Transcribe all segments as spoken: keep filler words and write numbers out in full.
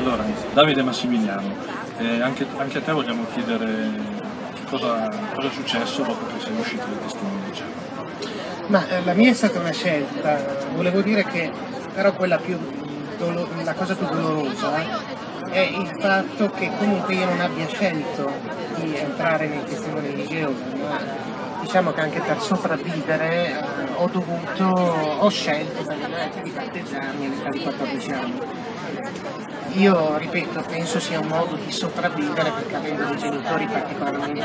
Allora, Davide Massimiliano, eh, anche, anche a te vogliamo chiedere che cosa, cosa è successo dopo che sei uscito dai testimoni di Geova. Ma eh, la mia è stata una scelta, volevo dire che però quella più dolo- la cosa più dolorosa è il fatto che comunque io non abbia scelto di entrare nei testimoni di Geova, no? Diciamo che anche per sopravvivere eh, ho dovuto, ho scelto di battezzarmi all'età di quattordici anni. Io, ripeto, penso sia un modo di sopravvivere perché avendo dei genitori particolarmente,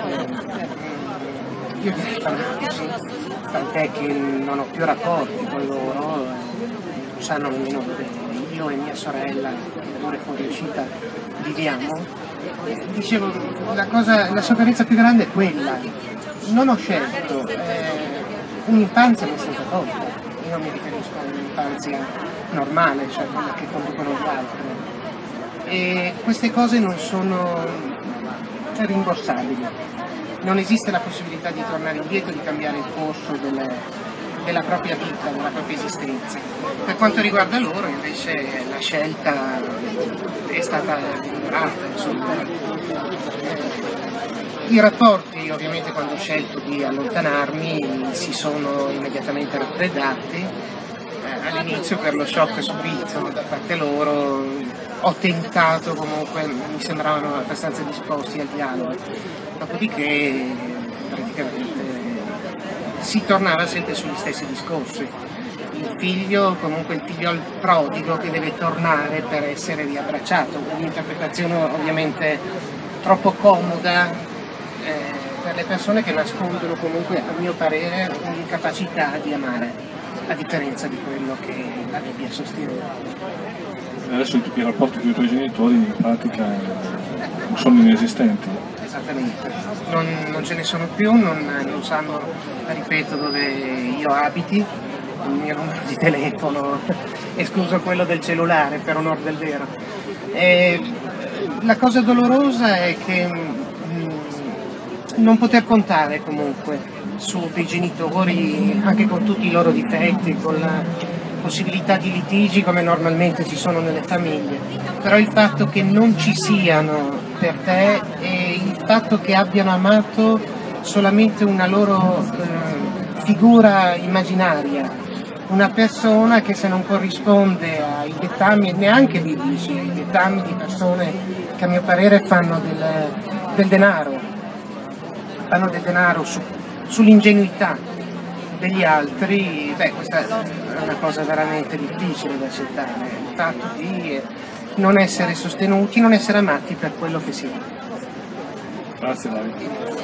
io direi fanatici, tant'è che non ho più rapporti con loro, non sanno nemmeno dove io e mia sorella, che pure fuori uscita, viviamo. Dicevo, la, cosa, la sofferenza più grande è quella. Non ho scelto, eh, un'infanzia mi è stata tolta, io non mi riferisco a un'infanzia normale, cioè quella che conducono gli altri. E queste cose non sono rimborsabili, non esiste la possibilità di tornare indietro, di cambiare il corso delle, della propria vita, della propria esistenza. Per quanto riguarda loro invece la scelta è stata deliberata, insomma. I rapporti ovviamente quando ho scelto di allontanarmi si sono immediatamente raffreddati, eh, all'inizio per lo shock subito da parte loro ho tentato comunque, mi sembravano abbastanza disposti al dialogo, dopodiché praticamente si tornava sempre sugli stessi discorsi. Il figlio, comunque il figlio prodigo che deve tornare per essere riabbracciato, un'interpretazione ovviamente troppo comoda per le persone che nascondono comunque, a mio parere, un'incapacità di amare, a differenza di quello che la Bibbia sostiene. Adesso i rapporti con i tuoi genitori in pratica sono inesistenti. Esattamente, non, non ce ne sono più, non, non sanno, ripeto, dove io abiti, il mio numero di telefono, escluso quello del cellulare, per onor del vero. E la cosa dolorosa è che non poter contare comunque su dei genitori, anche con tutti i loro difetti, con la possibilità di litigi come normalmente ci sono nelle famiglie, però il fatto che non ci siano per te e il fatto che abbiano amato solamente una loro eh, figura immaginaria, una persona che se non corrisponde ai dettami neanche biblici, ai dettami di persone che a mio parere fanno del, del denaro, fanno del denaro su, sull'ingenuità degli altri, beh, questa è una cosa veramente difficile da accettare, il fatto di non essere sostenuti, non essere amati per quello che si è. Grazie Davide.